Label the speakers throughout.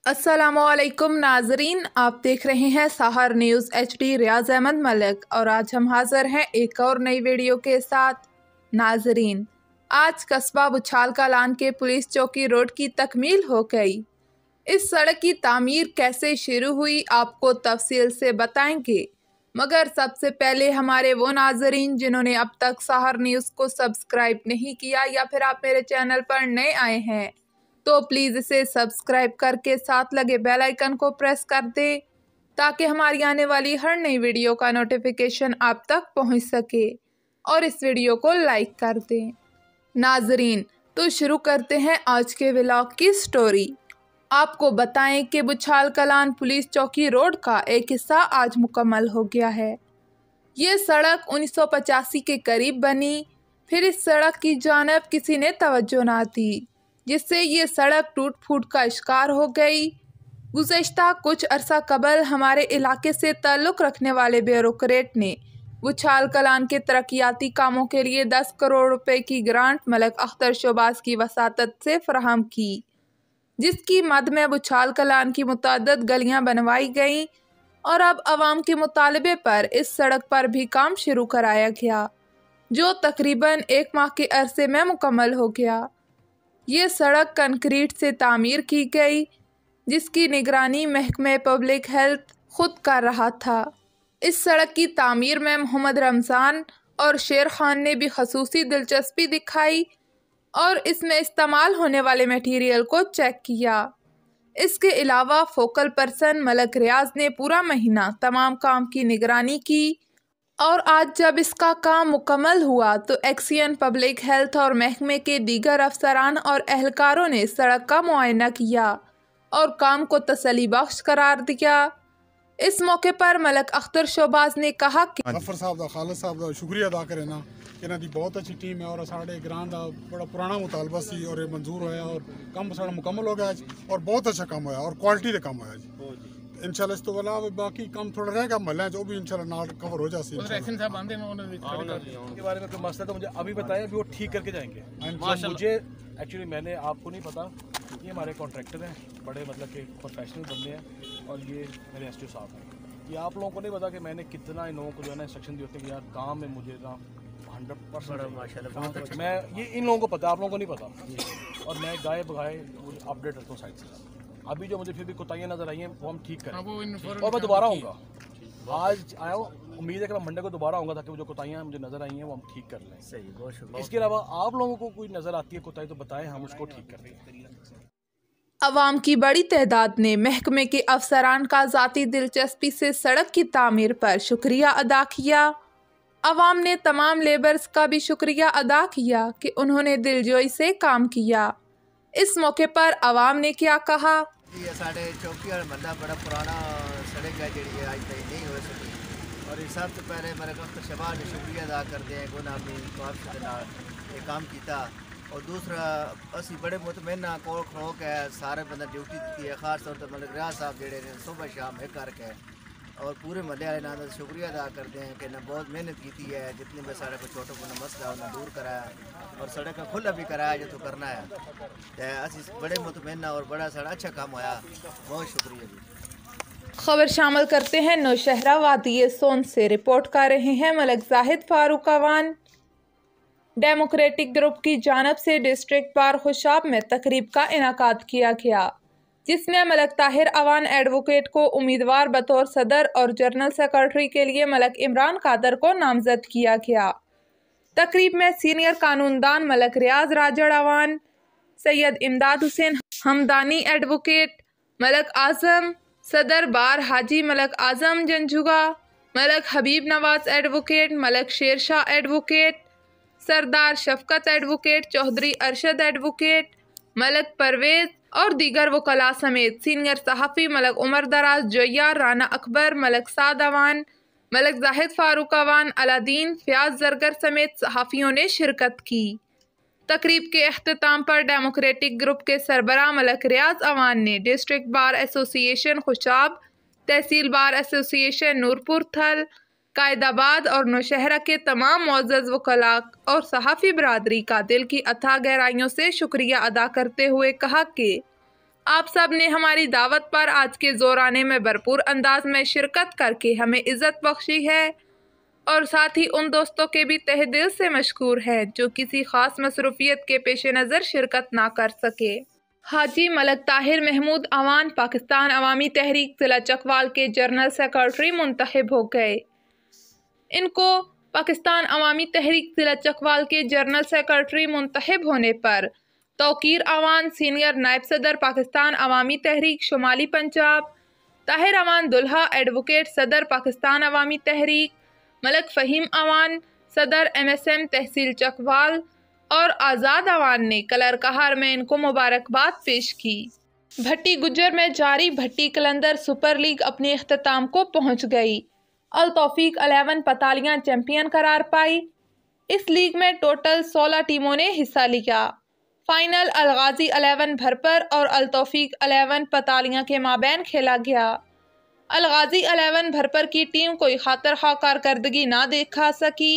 Speaker 1: अस्सलामुअलैकुम नाजरीन, आप देख रहे हैं सहर न्यूज़ HD। रियाज अहमद मलिक और आज हम हाजिर हैं एक और नई वीडियो के साथ। नाजरीन, आज कस्बा बुछाल कलान के पुलिस चौकी रोड की तकमील हो गई। इस सड़क की तामीर कैसे शुरू हुई आपको तफसील से बताएंगे, मगर सबसे पहले हमारे वो नाजरीन जिन्होंने अब तक सहर न्यूज़ को सब्सक्राइब नहीं किया या फिर आप मेरे चैनल पर नए आए हैं तो प्लीज़ इसे सब्सक्राइब करके साथ लगे बेल आइकन को प्रेस कर दें ताकि हमारी आने वाली हर नई वीडियो का नोटिफिकेशन आप तक पहुंच सके, और इस वीडियो को लाइक कर दें। नाजरीन, तो शुरू करते हैं आज के व्लॉग की स्टोरी। आपको बताएं कि बुछाल कलान पुलिस चौकी रोड का एक हिस्सा आज मुकम्मल हो गया है। ये सड़क 1985 के करीब बनी, फिर इस सड़क की जानिब किसी ने तवज्जो ना दी, जिससे ये सड़क टूट फूट का शिकार हो गई। गुज़श्ता कुछ अरसा कबल हमारे इलाके से ताल्लुक़ रखने वाले ब्यूरोक्रेट ने बुछाल कलान के तरक्याती कामों के लिए 10 करोड़ रुपए की ग्रांट मलक अख्तर शोबाज की वसातत से फराहम की, जिसकी मद में बुछाल कलान की मुतअद्दिद गलियां बनवाई गईं और अब आवाम के मुतालबे पर इस सड़क पर भी काम शुरू कराया गया, जो तकरीबन 1 माह के अरसे में मुकम्मल हो गया। ये सड़क कंक्रीट से तामीर की गई, जिसकी निगरानी महकमे पब्लिक हेल्थ खुद कर रहा था। इस सड़क की तामीर में मोहम्मद रमज़ान और शेर खान ने भी खसूसी दिलचस्पी दिखाई और इसमें इस्तेमाल होने वाले मटीरियल को चेक किया। इसके अलावा फोकल पर्सन मलक रियाज ने पूरा महीना तमाम काम की निगरानी की और आज जब इसका काम मुकम्मल हुआ तो एक्सियन पब्लिक हेल्थ और महकमे के दीगर अफसरान और एहलकारों ने सड़क का मुआयना किया और काम को तसल्ली बख्श करार दिया। इस मौके पर मलक अख्तर शोबाज ने कहा कि
Speaker 2: गफर साहब दा खालिद साहब दा शुक्रिया अदा करे ना, इन्हां दी बहुत अच्छी टीम है और साढ़े ग्रां दा बड़ा पुराना मुतालबा सी और ये मंजूर होया और काम साढ़ा मुकम्मल हो गया और बहुत अच्छा काम होया और क्वालिटी दे काम होया जी। इंशाल्लाह इस तो वाला बाकी काम थोड़ा रहेगा महल जो भी इंशाल्लाह नाल कवर हो जासी।
Speaker 3: एक्शन साहब आंदे में उन्होंने के बारे में कोई मसला तो मुझे अभी बताया, अभी वो ठीक करके जाएंगे। मुझे एक्चुअली मैंने आपको नहीं पता, ये हमारे कॉन्ट्रैक्टर हैं, बड़े मतलब के प्रोफेशनल बंदे हैं और ये मेरे एसटीओ साहब हैं। ये आप लोगों को नहीं पता कि मैंने कितना इन लोगों को जो है ना इंस्ट्रक्शन दिए होते हैं कि यार काम में मुझे ना 100% माशाल्लाह मैं ये इन लोगों को पता, आप लोगों को नहीं पता। और मैं गाय बगाए अपडेट रखता हूँ साइड से। अभी जो मुझे फिर भी कोताहियाँ नजर आई हैं वो हम ठीक करें और मैं दोबारा आऊँगा। आज आया हूँ, उम्मीद है कि मैं मंडे को दोबारा आऊँगा ताकि वो जो कोताहियाँ मुझे नजर आई हैं वो हम ठीक कर लें।
Speaker 4: सही, बहुत शुक्रिया।
Speaker 3: इसके अलावा आप लोगों को कोई नजर आती है कोताही तो बताएं, हम उसको ठीक कर दें।
Speaker 1: अवाम की बड़ी तादाद ने महकमे के अफसरान का ज़ाती दिलचस्पी से सड़क की तामीर पर शुक्रिया अदा किया। अवाम ने तमाम लेबर्स का भी शुक्रिया अदा किया कि उन्होंने दिलजोई से काम किया। इस मौके पर अवाम ने क्या कहा?
Speaker 4: ये साढ़े चौकी और मल्ला बड़ा पुराना सड़क है जी, आज तक नहीं हो सकी और इस सबसे पहले मेरे अख्तर शबाज ने शुक्रिया अदा करते हैं कि उन्होंने ये काम किया। और दूसरा असी बड़े मुतमईन कोल खड़ो के सारे बंदा ड्यूटी दी है, खास तौर पर मलिक रियाज साहब जेडे ने सुबह शाम एक करके और पूरे महल्ले वाले नाम शुक्रिया अदा करते हैं कि बहुत मेहनत की है, जितने भी साढ़े को छोटा मोटा मसला उन्हें दूर कराया और सड़क का खुला भी कराया जो तो करना है। असी बड़े मुतमईन और बड़ा सारा अच्छा काम होया, बहुत शुक्रिया जी।
Speaker 1: खबर शामिल करते हैं नौशहरा वादी सोन से। रिपोर्ट कर रहे हैं मलक जाहिद फारूक अवान। डेमोक्रेटिक ग्रुप की जानब से डिस्ट्रिक्ट बार खुशाब में तकरीब का इनाकाद किया गया, जिसमें मलक ताहिर अवान एडवोकेट को उम्मीदवार बतौर सदर और जनरल सेक्रेटरी के लिए मलक इमरान कादर को नामजद किया गया। तकरीब में सीनियर कानूनदान मलक रियाज राजड़ अवान, सैयद इमदाद हुसैन हमदानी एडवोकेट, मलक आजम सदर bar Haji Malak Azam Janjua, Malak Habib Nawaz advocate, Malak Sher Shah advocate, Sardar Shafqat advocate, Chaudhry Arshad advocate, Malak Parvez और दीगर वकला समेत सीनियर सहाफ़ी मलक उमर दराज जोया, राना अकबर, मलक साद अवान, मलक जाहिद फारूक अवान, अलादीन, फयाज जरगर समेत सहाफ़ियों ने शिरकत की। तकरीब के अख्तिताम पर डेमोक्रेटिक ग्रुप के सरबराह मलक रियाज अवान ने डिस्ट्रिक्ट बार एसोसिएशन खुशाब, तहसील बार एसोसिएशन नूरपुर थल, कायदाबाद और नौशहरा के तमाम मुअज़्ज़ज़ वकला और सहाफ़ी बरादरी का दिल की अथाह गहराइयों से शुक्रिया अदा करते हुए कहा कि आप सब ने हमारी दावत पर आज के ज़ोराने में भरपूर अंदाज में शिरकत करके हमें इज़्ज़त बख्शी है और साथ ही उन दोस्तों के भी तहे दिल से मशकूर है जो किसी ख़ास मसरूफियत के पेश नज़र शिरकत ना कर सके। हाजी मलक ताहिर महमूद अवान पाकिस्तान अवामी तहरीक ज़िला चकवाल के जनरल सेक्रेटरी मुंतखब हो गए। इनको पाकिस्तान अवामी तहरीक ज़िला चकवाल के जनरल सेक्रेटरी मुंतखब होने पर तौकीर अवान सीनियर नायब सदर पाकिस्तान अवामी तहरीक शुमाली पंजाब, ताहिर अवान दुल्हा एडवोकेट सदर पाकिस्तान अवामी तहरीक, मलक फ़हीम अवान सदर MSM तहसील चकवाल और आज़ाद अवान ने कलरकहार में इनको मुबारकबाद पेश की। भट्टी गुज्जर में जारी भट्टी कलंदर सुपर लीग अपने इख्तिताम को पहुंच गई। अल तौफीक 11 पतालियां चैंपियन करार पाई। इस लीग में टोटल 16 टीमों ने हिस्सा लिया। फाइनल अल गाजी 11 भरपर और अल तौफीक 11 पतालियां के माबैन खेला गया। अल गाजी 11 भरपर की टीम कोई खातर खा कारकर्दगी ना दिखा सकी।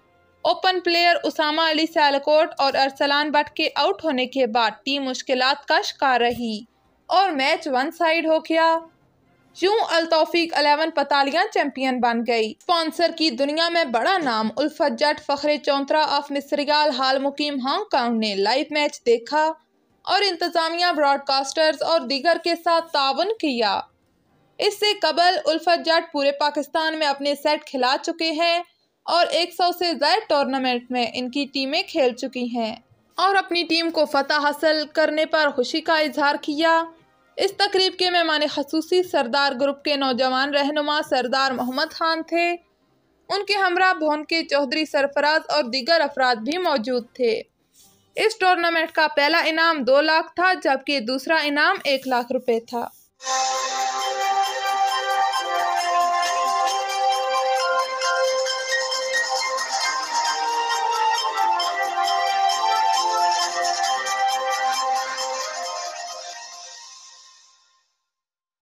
Speaker 1: ओपन प्लेयर उसामा अली सियालकोट और अरसलान भट्ट के आउट होने के बाद टीम मुश्किलात का शिकार रही और मैच वन साइड हो गया। यूं अल तौफीक 11 पतालियां चैंपियन बन गई। स्पॉन्सर की दुनिया में बड़ा नाम उल्फत जट फखरे चौंतरा ऑफ मिस्रियाल हाल मुकीम हांगकांग ने लाइव मैच देखा और इंतजामिया ब्रॉडकास्टर्स और दीगर के साथ ताउन किया। इससे कबल उल्फत जट पूरे पाकिस्तान में अपने सेट खिला चुके हैं और 100 से ज़ायद टूर्नामेंट में इनकी टीमें खेल चुकी हैं और अपनी टीम को फतह हासिल करने पर खुशी का इजहार किया। इस तकरीब के मेहमान खसूसी सरदार ग्रुप के नौजवान रहनुमा सरदार मोहम्मद खान थे। उनके हमरा भोन के चौधरी सरफराज और दीगर अफराद भी मौजूद थे। इस टूर्नामेंट का पहला इनाम 2 लाख था जबकि दूसरा इनाम 1 लाख रुपए था।